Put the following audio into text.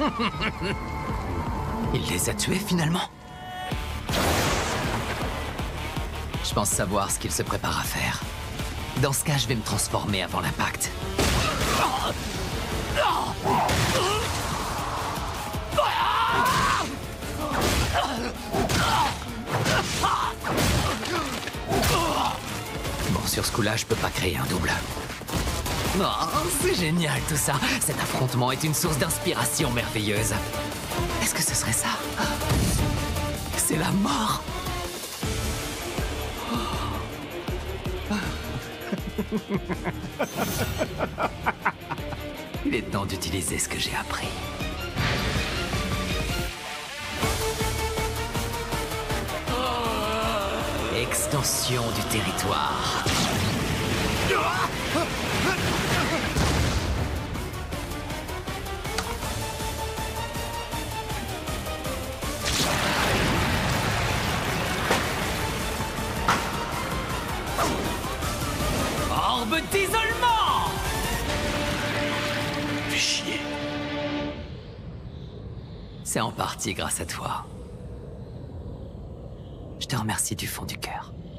Il les a tués finalement. Je pense savoir ce qu'il se prépare à faire. Dans ce cas, je vais me transformer avant l'impact. Bon, sur ce coup-là, je peux pas créer un double. Oh, c'est génial tout ça. Cet affrontement est une source d'inspiration merveilleuse. Est-ce que ce serait ça? C'est la mort. Il est temps d'utiliser ce que j'ai appris. Extension du territoire. Orbe d'isolement! Fais chier. C'est en partie grâce à toi. Je te remercie du fond du cœur.